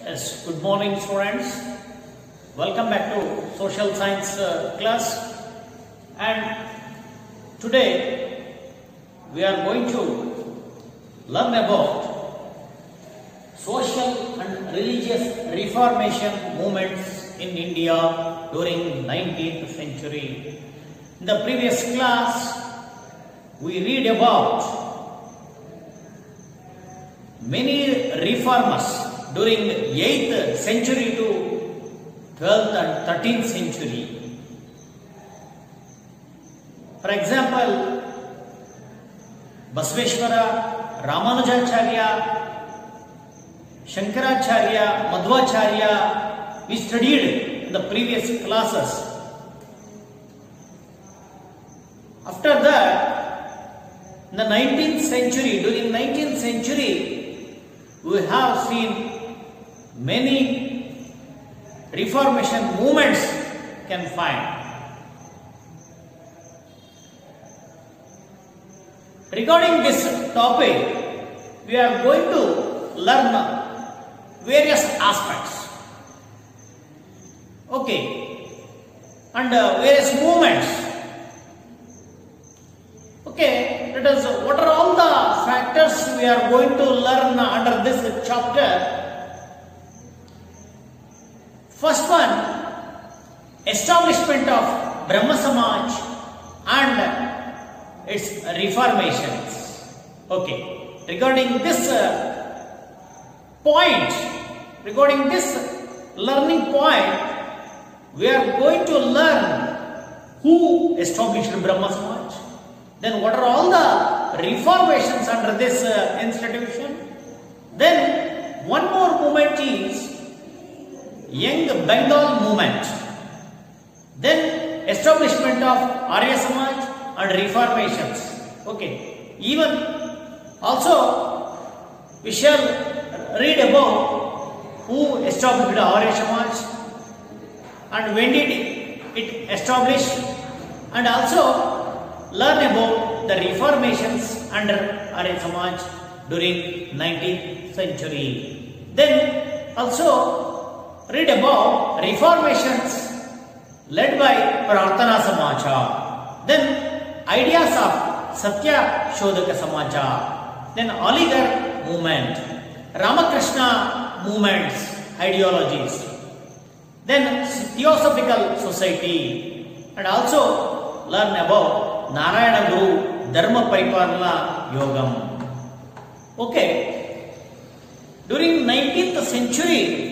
Yes, good morning students. Welcome back to social science class, and today we are going to learn about social and religious reformation movements in India during 19th century. In the previous class we read about many reformers during 8th century to 12th and 13th century. For example, Basaveshwara, Ramanujacharya, Shankaracharya, Madhvacharya, we studied in the previous classes. After that, in the 19th century, during 19th century, we have seen many reformation movements can find. Regarding this topic, we are going to learn various aspects. Okay, and various movements. Okay, let us. What are all the factors we are going to learn under this chapter? First one, establishment of Brahma Samaj and its reformations. Okay, regarding this point, regarding this learning point, we are going to learn who established Brahma Samaj. Then what are all the reformations under this institution? Then one more movement is Young Bengal movement. Then establishment of Arya Samaj and reformations. Okay. Even also we shall read about who established Arya Samaj and when did it establish, and also learn about the reformations under Arya Samaj during 19th century. Then also read about reformations led by Prarthana Samaja. Then ideas of Satya Shodhaka Samaja. Then Aligarh movement, Ramakrishna movements, ideologies. Then Theosophical Society, and also learn about Narayana Guru Dharma Pariparalana Yogam. Okay, during 19th century,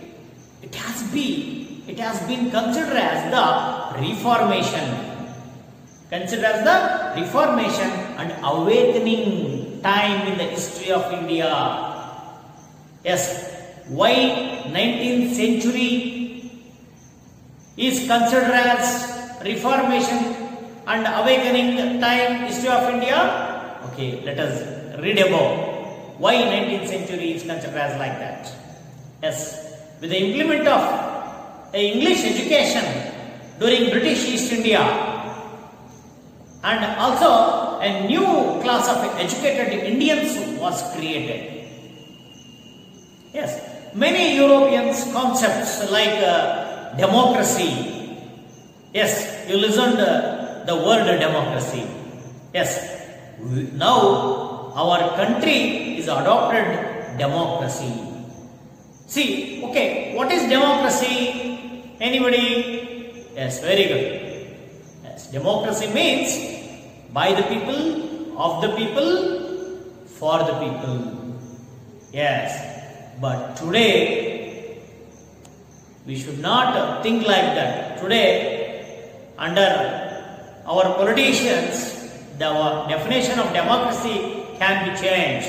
it has been considered as the Reformation. Considered as the Reformation and awakening time in the history of India. Yes, why 19th century is considered as Reformation and awakening time history of India? Okay, let us read about why 19th century is considered as like that. Yes. With the implement of English education during British East India, and also a new class of educated Indians was created. Yes, many Europeans concepts like democracy. Yes, you listened the word democracy. Yes, now our country is adopted democracy. See, okay, what is democracy? Anybody? Yes, very good. Yes, democracy means by the people, of the people, for the people. Yes, but today we should not think like that. Today, under our politicians, the definition of democracy can be changed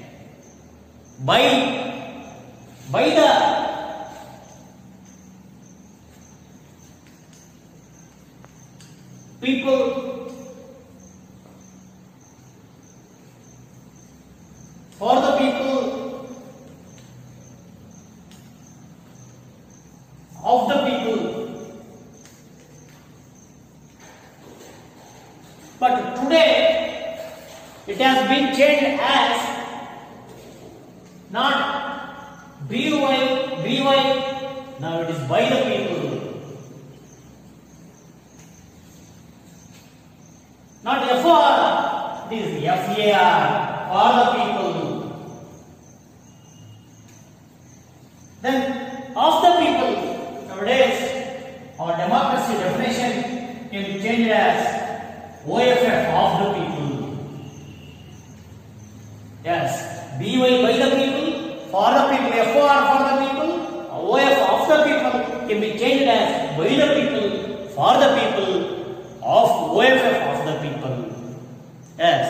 by the people, for the people, of the people. But today it has been changed as not BY. Now it is by the people. Not FR. It is FAR. For the people. Then of the people. Nowadays, our democracy definition can be changed as OFF of the people. Yes, BY by the people, for the people, FOR for the people, OF of the people can be changed as by the people, for the people, of OFF of the people. Yes.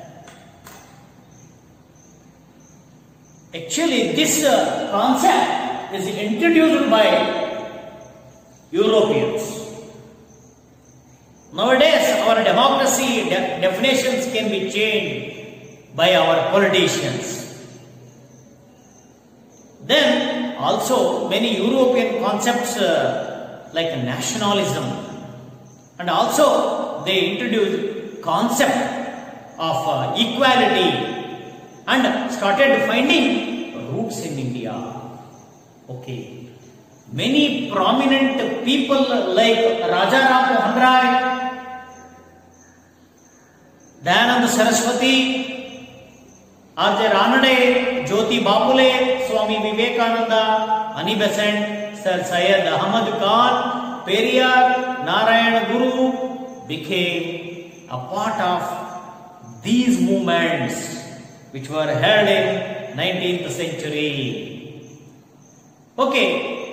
Actually, this concept is introduced by Europeans. Nowadays, our democracy definitions can be changed by our politicians. Then also many European concepts like nationalism, and also they introduced concept of equality and started finding roots in India. Okay. Many prominent people like Rajaram Mohan Rai, Dayananda Saraswati, R.J. Ranade, Jyoti Babule, Swami Vivekananda, Annie Besant, Sir Syed Ahmad Khan, Periyar, Narayana Guru became a part of these movements which were held in 19th century. Okay.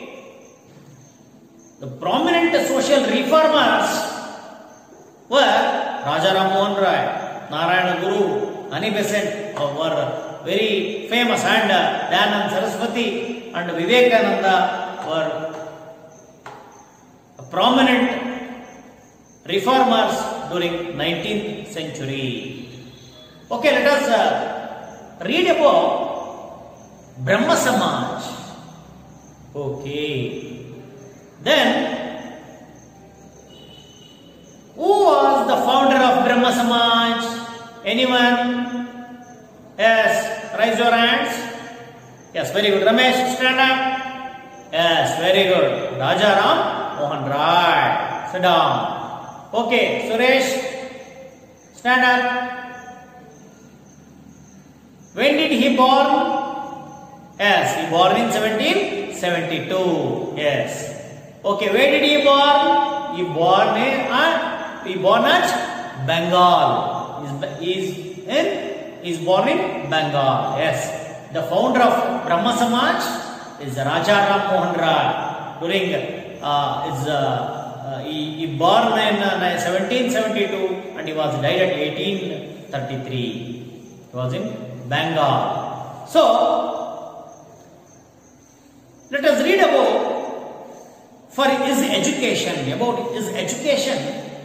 The prominent social reformers were Rajaram Mohan Rai, Narayana Guru, Annie Besant were very famous, and Dayananda Saraswati and Vivekananda were prominent reformers during 19th century. Okay, let us read about Brahma Samaj. Okay. Then, who was the founder of Brahma Samaj? Anyone? Yes, raise your hands. Yes, very good. Ramesh, stand up. Yes, very good. Rajaram Mohan Rai. Sit down. Okay, Suresh, stand up. When did he born? Yes, he born in 1772. Yes. Okay, where did he born? He born at Bengal. He is born in Bengal. Yes. The founder of Brahma Samaj is Rajaram Mohan Rai. During he born in 1772 and he was died at 1833. He was in Bengal. So let us read about his education. About his education,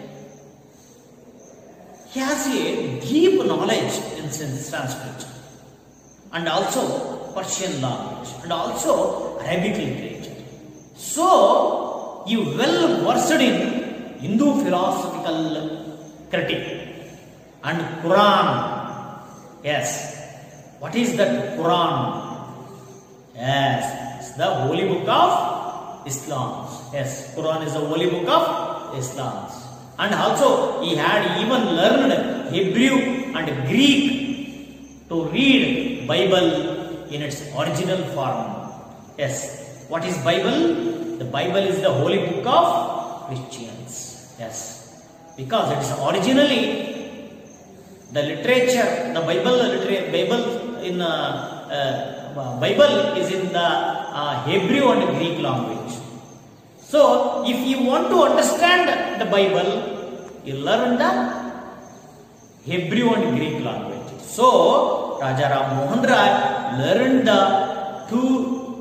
he has a deep knowledge in Sanskrit and also Persian language and also Arabic literature. So he well versed in Hindu philosophical critique and Quran. Yes. What is that Quran? Yes, it's the holy book of Islam. Yes, Quran is the holy book of Islam. And also he had even learned Hebrew and Greek to read Bible in its original form. Yes, what is Bible? The Bible is the holy book of Christians. Yes, because it is originally the literature, the Bible in Bible is in the Hebrew and Greek language. So, if you want to understand the Bible, you learn the Hebrew and Greek language. So, Rajaram Mohan Rai learned the two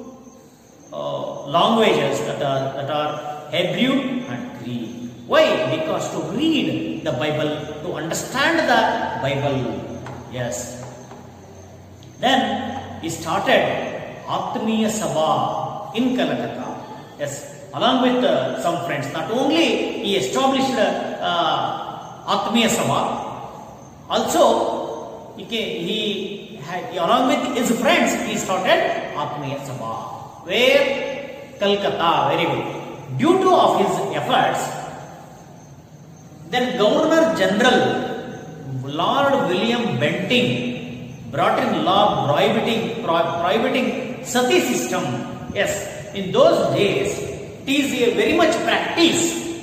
languages that are Hebrew and Greek. Why? Because to read the Bible, to understand the Bible. Yes. Then he started Atmiya Sabha in Calcutta. Yes. Along with some friends. Not only he established Atmiya Sabha, also he along with his friends, he started Atmiya Sabha. Where? Calcutta. Very good. Due to of his efforts, then Governor General Lord William Bentinck brought in law prohibiting sati system. Yes, in those days it is a very much practice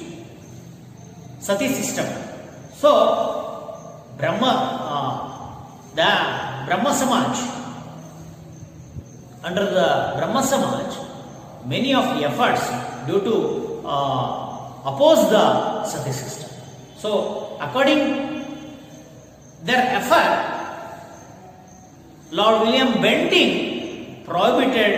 sati system. So the Brahma Samaj, under the Brahma Samaj, many of the efforts due to oppose the sati system. So according their effort, Lord William Bentinck prohibited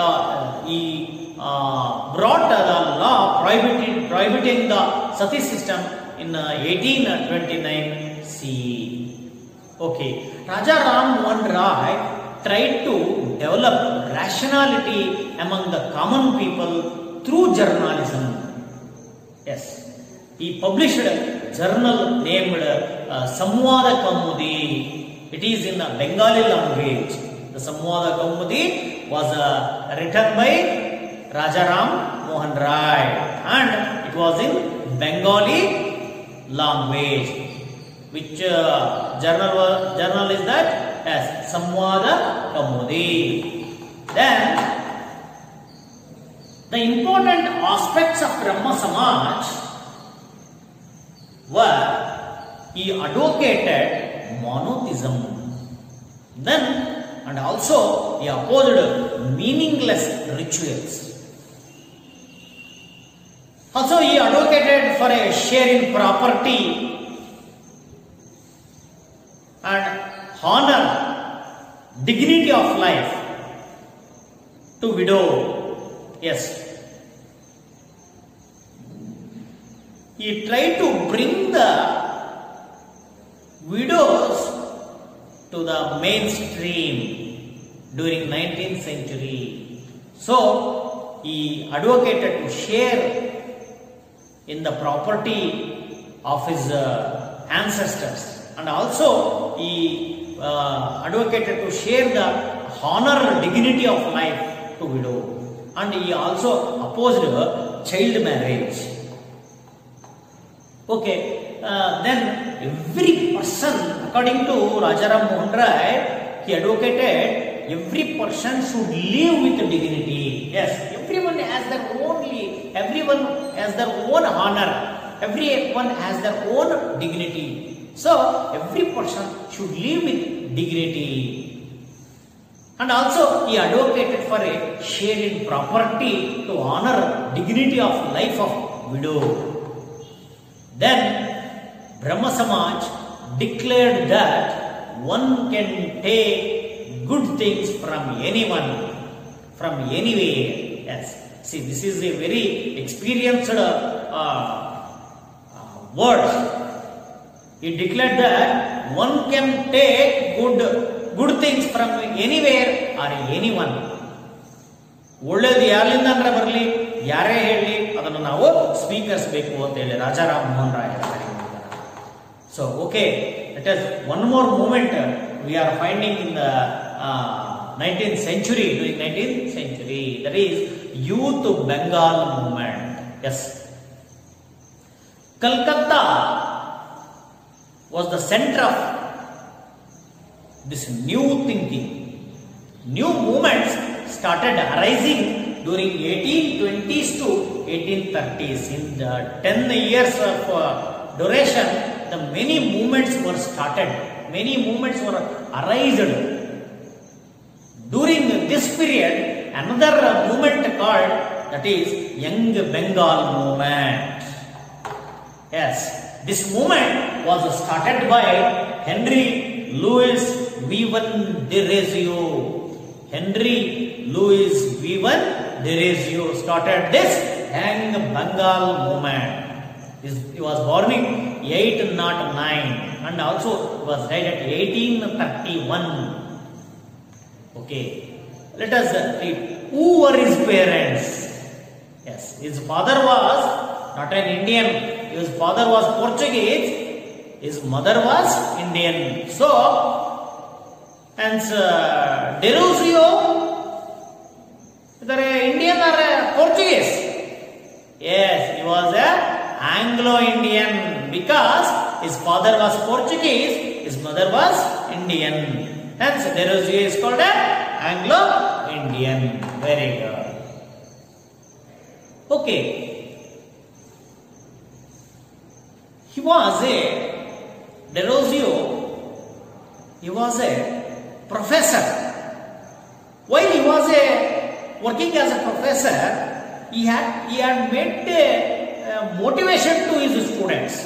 brought the law prohibiting the sati system in 1829 CE. Okay, Raja Ram Mohan Rai tried to develop rationality among the common people through journalism. Yes, he published a journal named Samvada Kaumudi. It is in the Bengali language. The Samvada Kaumudi was written by Raja Ram Mohan Rai, and it was in Bengali language. Which journal is that? Yes, Samvada Kaumudi. Then the important aspects of Brahma Samaj were, he advocated monotheism, then and also he opposed meaningless rituals. Also he advocated for a share in property and honor, dignity of life to widow. Yes, he tried to bring the widows to the mainstream during 19th century. So he advocated to share in the property of his ancestors, and also he advocated to share the honor, dignity of life to widow, and he also opposed child marriage. Okay, then every person, according to Rajaram Mohan Rai, he advocated every person should live with dignity. Yes, everyone has their own honor, everyone has their own dignity. So every person should live with dignity. And also he advocated for a share in property to honor dignity of life of widow. Then Brahma Samaj declared that one can take good things from anyone, from anywhere. Yes, see, this is a very experienced word. He declared that one can take good things from anywhere or anyone. ಒಳ್ಳೆಯದು ಯಾರಿಂದ ಅಂದ್ರೆ ಬರಲಿ, ಯಾರೇ ಹೇಳಲಿ, ಅದನ್ನು ನಾವು ಸ್ವೀಕರಿಸಬೇಕು ಅಂತ ಹೇಳಿ ರಾಜಾರಾಮ್ ಮೋಹನ್ ರಾಯ್ ಹೇಳ್ತಾರೆ. So okay, let us one more movement we are finding in the 19th century, during 19th century, that is Youth Bengal movement. Yes, Calcutta was the center of this new thinking. New movements started arising during 1820s to 1830s. In the 10 years of duration, the many movements were started. Many movements were arised. During this period, another movement called, that is Young Bengal movement. Yes, this movement was started by Henry Louis Vivan D'Erezio. Henry Louis Vivan D'Erezio started this Young Bengal movement. He was born in 1809 and also was died at 1831. Okay, let us read. Who were his parents? Yes, his father was not an Indian. His father was Portuguese. His mother was Indian. So, Hence, Derozio, either Indian or Portuguese? Yes, he was a Anglo-Indian because his father was Portuguese, his mother was Indian. Hence, Derozio is called a Anglo-Indian. Very good. Okay. He was a professor. While he was working as a professor, he had made a motivation to his students.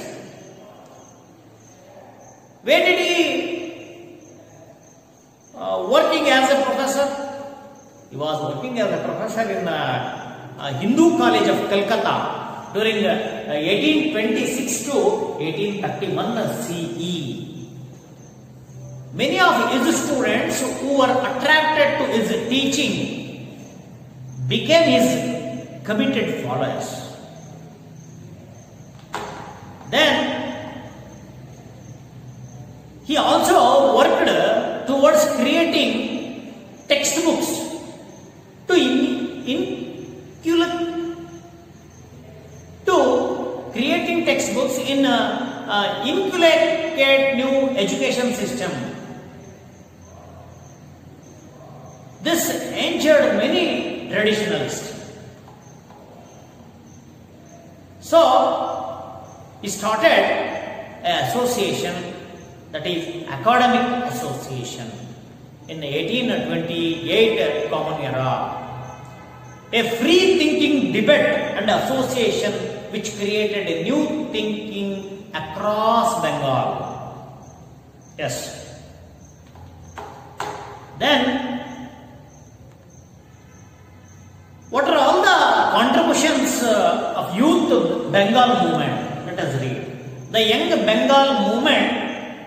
Where did he working as a professor? He was working as a professor in Hindu College of Calcutta during 1826 to 1831 CE. Many of his students who were attracted to his teaching became his committed followers. Then he also worked towards creating textbooks to inculcate new education system. This injured many traditionalists. So he started an association, that is Academic Association, in 1828 Common Era. A free thinking debate and association which created a new thinking across Bengal. Yes. Then, what are all the contributions of youth Bengal movement? Let us read. The young Bengal movement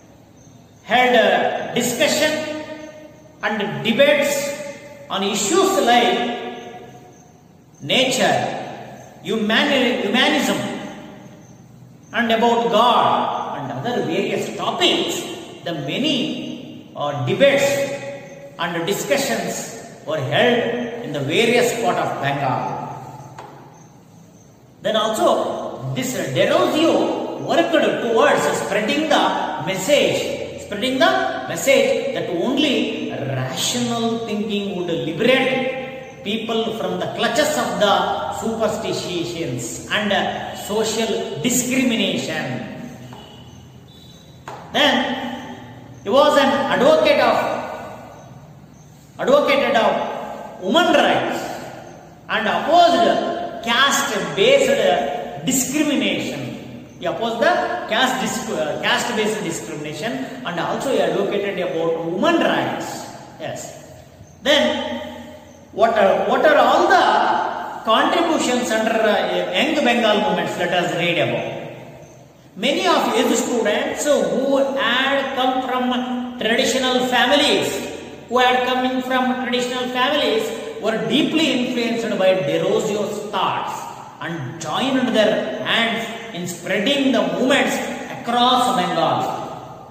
had discussion and debates on issues like nature, humanism, and about God and other various topics. The many debates and discussions were held in the various parts of Bengal. Then also this Derozio worked towards spreading the message that only rational thinking would liberate people from the clutches of the superstitions and social discrimination. Then he was an advocate of women rights and opposed caste-based discrimination. He opposed the caste-based discrimination and also he advocated about women rights. Yes. Then what are all the contributions under young Bengal movements? Let us read about. Many of his students who had come from traditional families, were deeply influenced by Derozio's thoughts and joined their hands in spreading the movements across Bengal.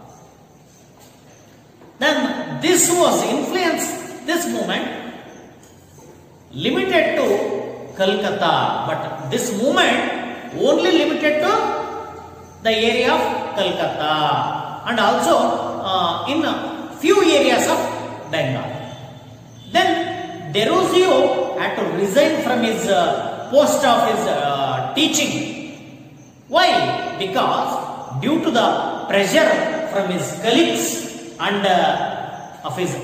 Then this movement limited to Calcutta, but this movement only limited to the area of Calcutta and also in a few areas of Bengal. Then Derozio had to resign from his post of his teaching. Why? Because due to the pressure from his colleagues and of his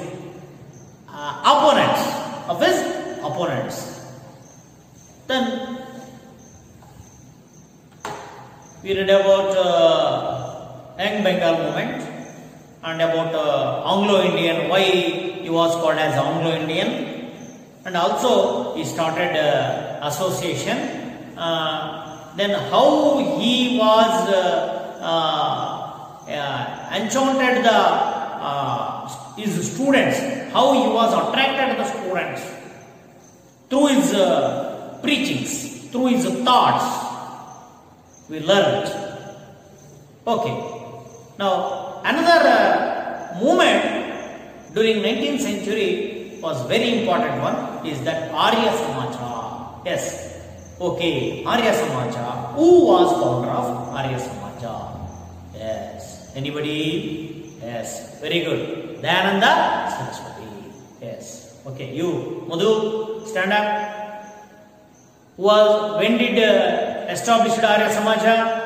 opponents. Then we read about young Bengal movement and about Anglo-Indian, why he was called as Anglo-Indian, and also he started association. Then how he was enchanted his students, how he was attracted the students through his preachings, through his thoughts. We learned. Okay. Now another movement during 19th century was very important one is that Arya Samaja. Yes. Okay. Arya Samaja. Who was founder of Arya Samaja? Yes. Anybody? Yes. Very good. Dayananda Saraswati. Yes. Okay. You, Madhu, stand up. When did established Arya Samaja?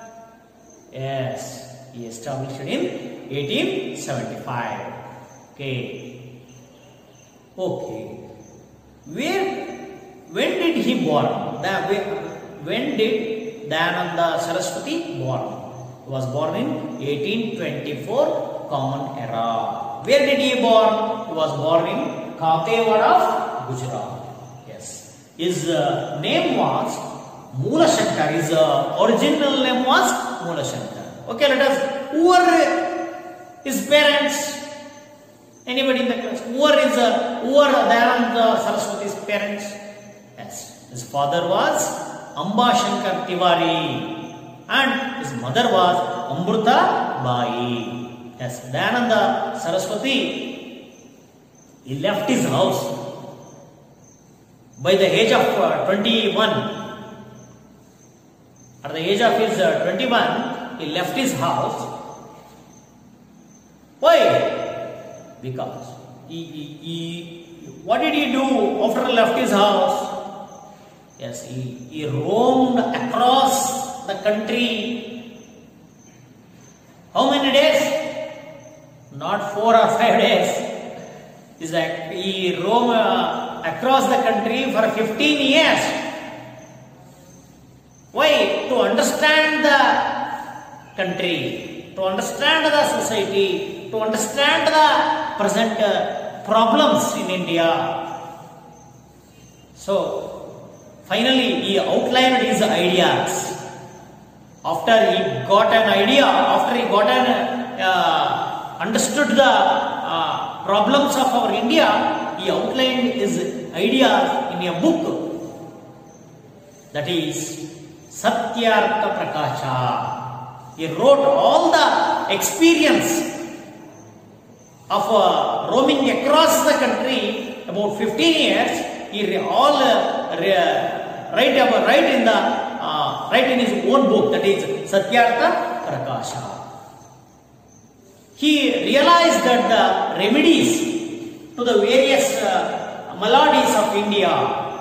Yes. He established it in 1875. Okay. Okay. When did he born? When did Dayananda Saraswati born? He was born in 1824 Common Era. Where did he born? He was born in Katewada of Gujarat. Yes. His name was Moola Shankar. His original name was Moola Shankar. Okay, let us. Who are his parents? Anybody in the class? Who are Dayananda Saraswati's parents? Yes. His father was Amba Shankar Tiwari and his mother was Amruta Bai. Yes. Dayananda Saraswati, he left his house by the age of 21. At the age of his 21, he left his house. Why? Because what did he do after he left his house? Yes, he roamed across the country. How many days? Not 4 or 5 days. It's like he roamed across the country for 15 years. Why? To understand the country, to understand the society, to understand the present problems in India. So, finally, he outlined his ideas. After he got an idea, after he got understood the problems of our India, he outlined his ideas in a book. That is Satyartha Prakasha. He wrote all the experience of roaming across the country about 15 years. He all write in his own book, that is Satyartha Prakasha. He realized that the remedies to the various maladies of India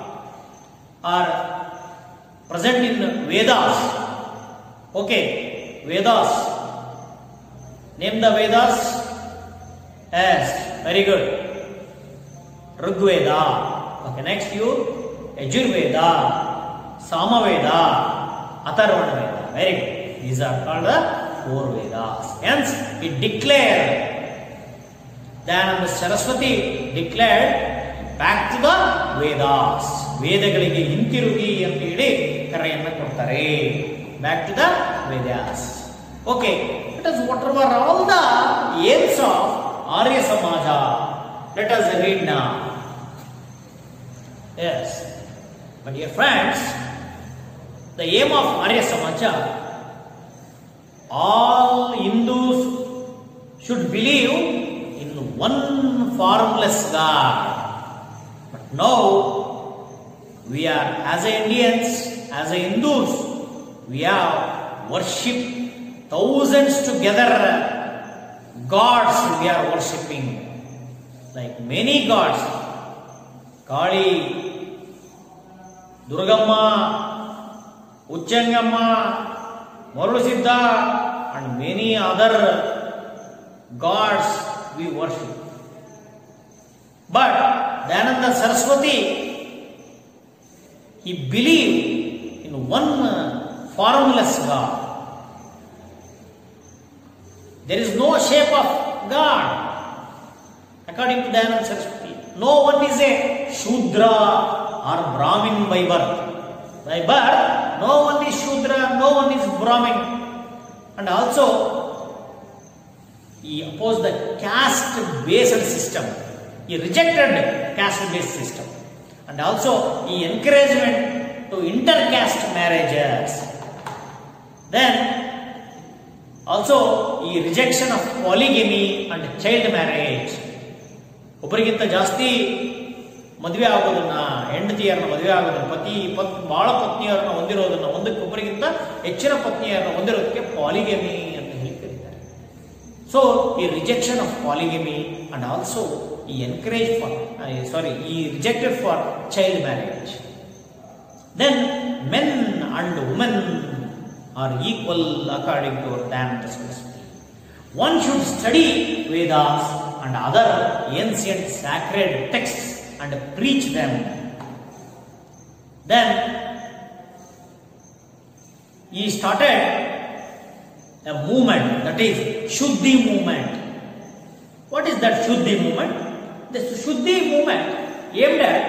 are present in Vedas. Okay, Vedas. Name the Vedas. Yes, very good. Rigveda. Okay, next you. Yajurveda, Samaveda, Atharvana Veda. Very good. These are called the 4 Vedas. Hence, he declared, Dayananda Saraswati declared back to the Vedas. Vedaಗಳಿಗೆ ಹಿಂತಿರುಗಿ ಅಂತ ಹೇಳಿ ಕರೆಯನ್ನು ಕೊಡ್ತಾರೆ. Back to the Vedas. Okay, let us what were all the aims of Arya Samaja. Let us read now. Yes, my dear friends, the aim of Arya Samaja, all Hindus should believe in one formless God. But now, we are, as Indians, as Hindus, we have worshipped thousands together gods we are worshipping, like many gods. Kali, Durgamma, Uchangamma, Marulusiddha, and many other gods we worship. But Dayananda Saraswati, he believed in one formless God. There is no shape of God. According to Dayananda Saraswati, no one is a Shudra or Brahmin by birth. By birth, no one is Shudra, no one is Brahmin. And also, he opposed the caste-based system. He rejected caste-based system. And also, he encouragement to inter-caste marriages. Then, also, he rejection of polygamy and child marriage. ಒಬ್ಬರಿಗಿಂತ ಜಾಸ್ತಿ ಮದುವೆ ಆಗೋದನ್ನ, ಹೆಂಡತಿಯರನ್ನ ಮದುವೆ ಆಗೋದನ್ನ, ಬಹಳ ಪತ್ನಿಯರನ್ನ ಹೊಂದಿರೋದನ್ನ, ಒಂದಕ್ಕೊಬ್ಬರಿಗಿಂತ ಹೆಚ್ಚಿನ ಪತ್ನಿಯರನ್ನ ಹೊಂದಿರೋದಕ್ಕೆ ಪಾಲಿಗಮಿ ಅಂತ ಹೇಳಿ ಕರೀತಾರೆ. ಸೊ ಈ rejection of polygamy and also he rejected for child marriage. Then men and women are equal according to Dayananda Saraswati. One should study Vedas and other ancient sacred texts and preach them. Then he started a movement, that is Shuddhi movement. What is that Shuddhi movement? The Shuddhi movement aimed at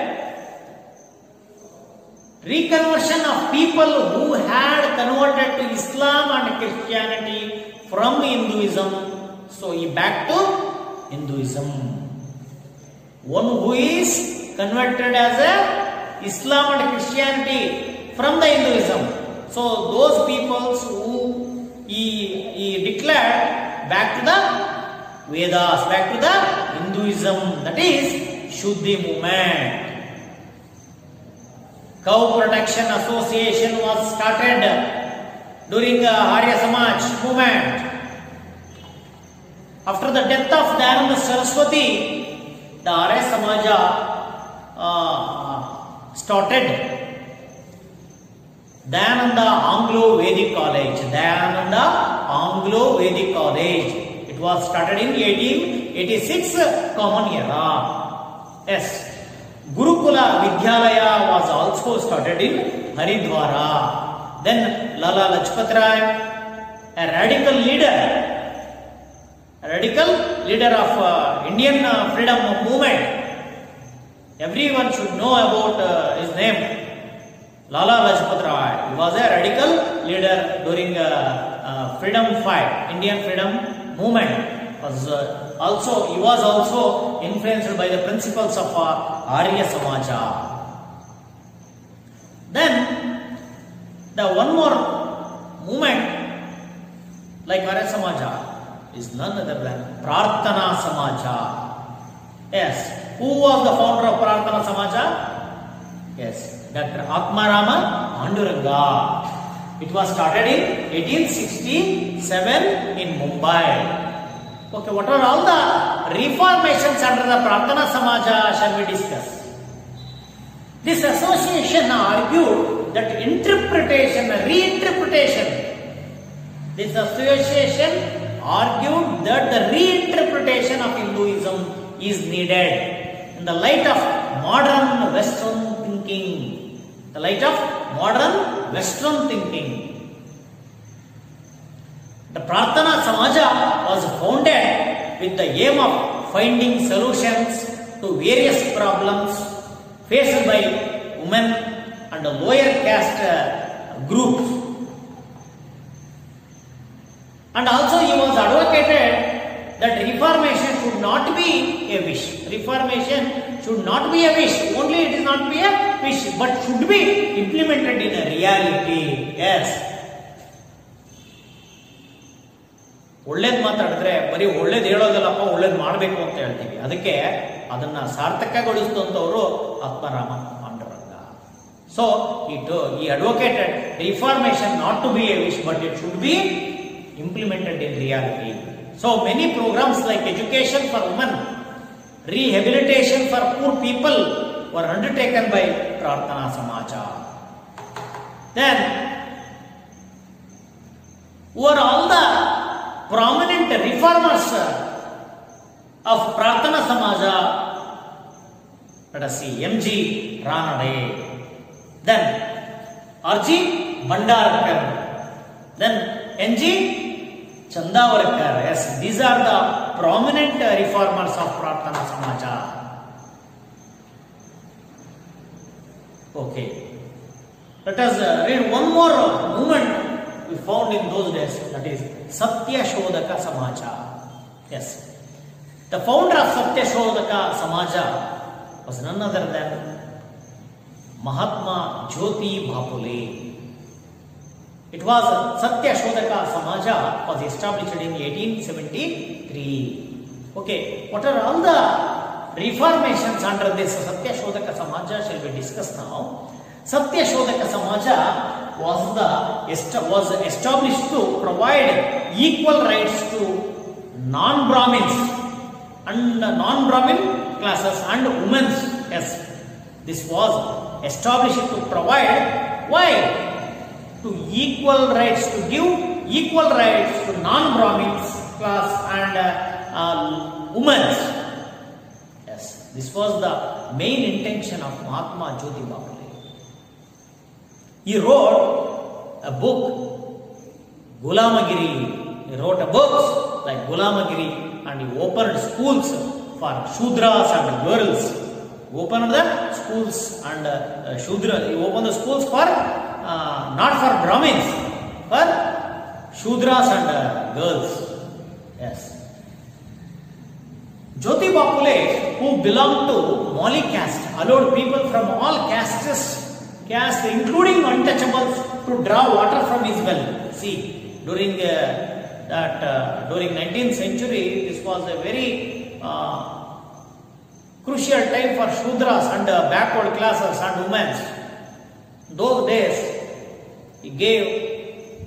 reconversion of people who had converted to Islam and Christianity from Hinduism. So he back to Hinduism. One who is converted as a Islam and Christianity from the Hinduism. So those peoples who he declared back to the Vedas, back to the Hinduism, that is Shuddhi movement. Cow Protection Association was started during Arya Samaj movement. After the death of Dayananda Saraswati, the Arya Samaja started Dayananda Anglo-Vedic College. Dayananda Anglo-Vedic College. It was started in 1886 common era. Yes. Gurukula Vidyalaya was also started in Haridwara. Then Lala Lajpat Rai, a radical leader of Indian freedom movement. Everyone should know about his name. Lala Lajpat Rai. He was a radical leader during freedom fight, Indian freedom movement. He was also influenced by the principles of Arya Samaja. Then the one more movement like Arya Samaja is none other than Prarthana Samaja. Yes, who was the founder of Prarthana Samaja? Yes, Dr. Atmarama Panduranga. It was started in 1867 in Mumbai. Okay, what are all the reformations under the Prarthana Samaja shall we discuss? This association argued that This association argued that the reinterpretation of Hinduism is needed in the light of modern Western thinking. The Prarthana Samaja was founded with the aim of finding solutions to various problems faced by women and lower caste groups. And also he was advocated that reformation should not be a wish. Reformation should not be a wish. Only it is not be a wish, but should be implemented in a reality. Yes. ಒಳ್ಳೇದು ಮಾತಾಡಿದ್ರೆ ಬರೀ ಒಳ್ಳೇದು ಹೇಳೋದಿಲ್ಲಪ್ಪ, ಒಳ್ಳೇದು ಮಾಡಬೇಕು ಅಂತ ಹೇಳ್ತೀವಿ. ಅದಕ್ಕೆ ಅದನ್ನ ಸಾರ್ಥಕಗೊಳಿಸಿದಂಥವರು Atmaram Pandurang. So he advocated reformation not to be a wish, but it should be implemented in reality. So many programs like education for women, rehabilitation for poor people were undertaken by Prarthana Samaja. Then who are all the prominent reformers of Prarthana Samaja? Let us see. M.G. Ranade, then R.G. Bhandarkar, then N.G. Chandavarkar. Yes, these are the prominent reformers of Prarthana Samaja. Okay, let us read one more movement we found in those days, that is Satya Shodhaka Samaja. Yes, the founder of Satya Shodhaka Samaja was none other than Mahatma Jyoti Bapule. It was Satya Shodhaka Samaja was established in 1873. Okay, what are all the reformations under this Satya Shodhaka Samaja shall be discussed now. Satya Shodhaka Samaja was established to provide equal rights to non-Brahmins and non-Brahmin classes and women. Yes, this was established to provide, why? To equal rights, to give equal rights to non-Brahmins class and women. Yes, this was the main intention of Mahatma Jyotiba Phule. He wrote a book, Gulamagiri. He wrote a book like Gulamagiri, and he opened schools for Shudras and girls. He opened the schools and Shudra. He opened the schools for not for Brahmins, for Shudras and girls. Yes. Jyotiba Phule, who belonged to Mali caste, allowed people from all castes, including untouchables, to draw water from his well. See, during 19th century, this was a very crucial time for Shudras and backward classes and women. Those days, he gave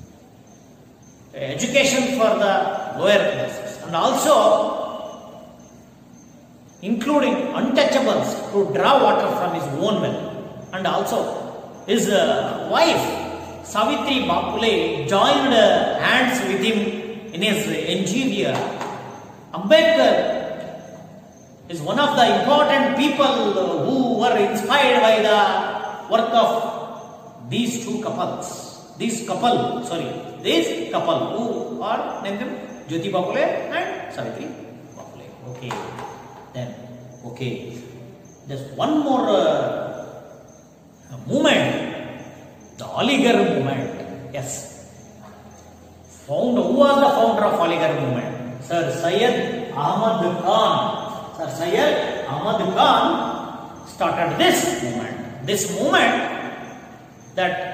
education for the lower classes and also including untouchables to draw water from his own well. And also his wife Savitri Phule joined hands with him in his endeavor. Ambedkar is one of the important people who were inspired by the work of these two couples. This couple who are named Jyotiba Phule and Savitri Phule. Okay, then just one more movement, the Aligarh movement. Yes, who was the founder of Aligarh movement? Sir Syed Ahmad Khan. Sir Syed Ahmad Khan started this movement. This movement that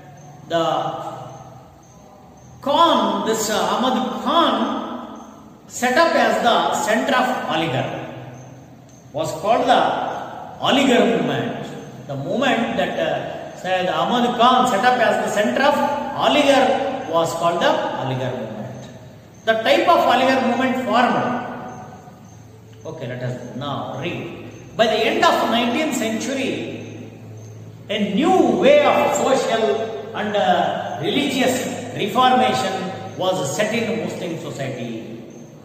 Ahmad Khan set up as the center of Aligarh was called the Aligarh movement. The movement that Syed Ahmad Khan set up as the center of Aligarh was called the Aligarh movement. The type of Aligarh movement formed. Okay, let us now read. By the end of 19th century, a new way of social and religious reformation was set in Muslim society.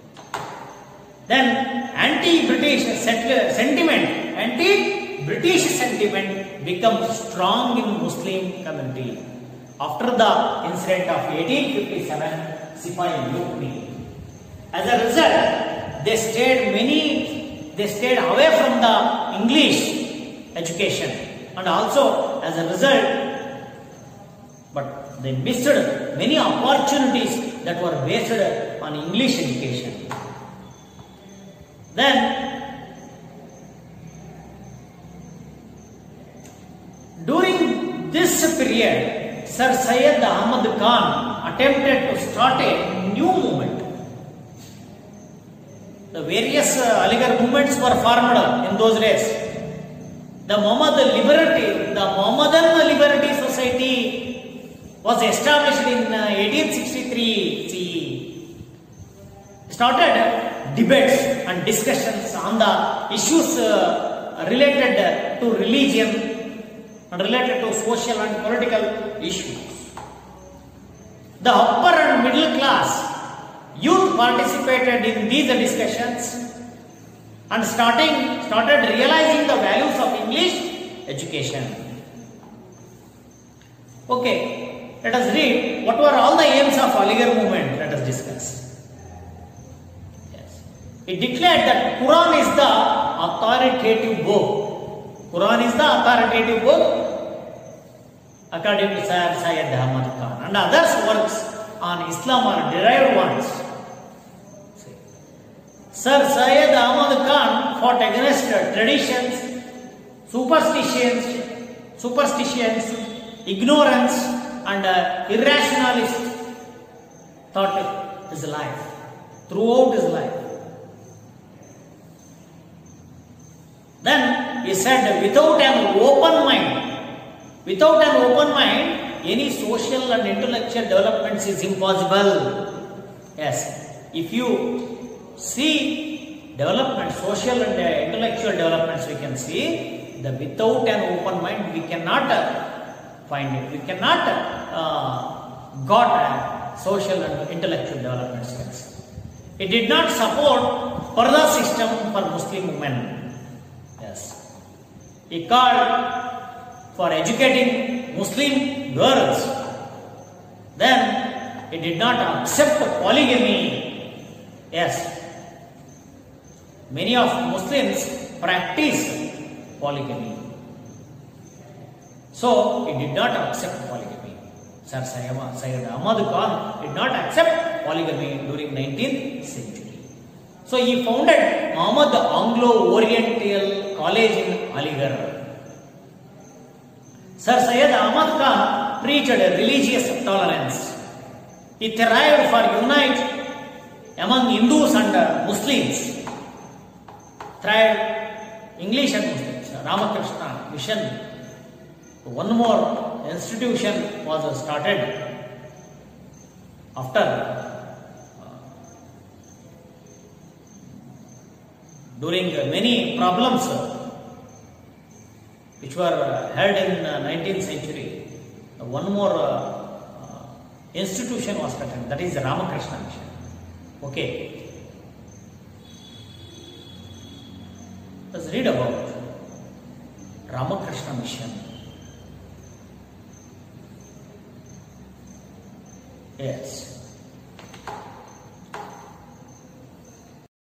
Then anti-British sentiment becomes strong in Muslim community after the incident of 1857 Sipahi Mutiny. As a result, they stayed away from the English education, and also as a result, but they missed many opportunities that were based on English education. Then, during this period, Sir Syed Ahmad Khan attempted to start a new movement. The various Aligarh movements were formed in those days. The Mohammedan Liberty Society was established in 1863 CE. Started debates and discussions on the issues related to religion and related to social and political issues. The upper and middle class youth participated in these discussions and started realizing the values of English education. Okay, let us read what were all the aims of Aligarh movement. Let us discuss. It declared that Quran is the authoritative book. Quran is the authoritative book according to Sir Syed Ahmad Khan, and others works on Islam are derived ones. Sir Syed Ahmad Khan fought against traditions, superstitions, ignorance, and irrationalist thought his life, throughout his life. Then he said, without an open mind, any social and intellectual developments is impossible. Yes, if you see development, social and intellectual developments, we can see that without an open mind, we cannot find it. We cannot got social and intellectual development skills. It did not support further system for Muslim women. Yes, he called for educating Muslim girls. Then he did not accept polygamy. Yes, many of Muslims practice polygamy. So he did not accept polygamy. Sir Syed Ahmad Khan did not accept polygamy during 19th century. So he founded Ahmad Anglo Oriental College in Aligarh. Sir Syed Ahmad Khan preached religious tolerance. He thrived for unite among Hindus and Muslims. Thrived English and Muslims. Ramakrishna Mission. One more institution was started after during many problems which were held in 19th century. One more institution was started, that is the Ramakrishna Mission. Okay, let's read about Ramakrishna Mission. Yes.